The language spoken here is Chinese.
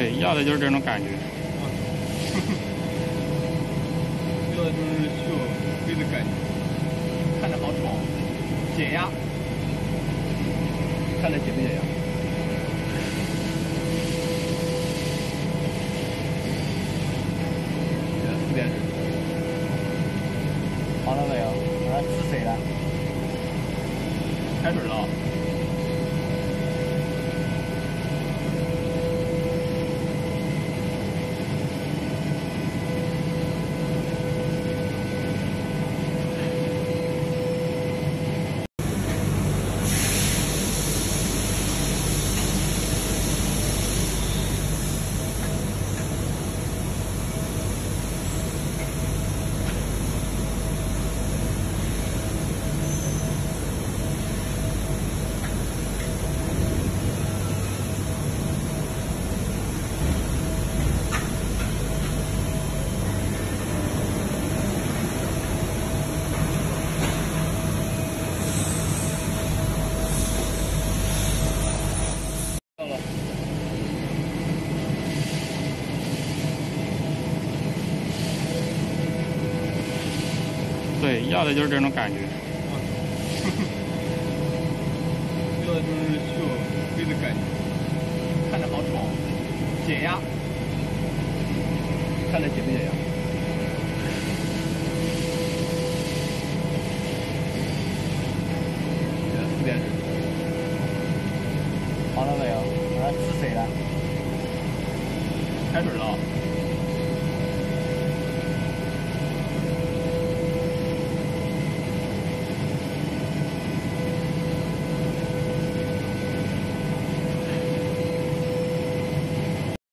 对，要的就是这种感觉。 要的就是秀飞的感觉，看着好爽，解压，看着解不解压？4点整。 好了没有？我要吃水了。 开水了。 对，要的就是这种感觉。 要的就是秀飞的感觉，看着好爽，解压，看着解不解压？4点整。 好了没有？我要吃水了。 开水了。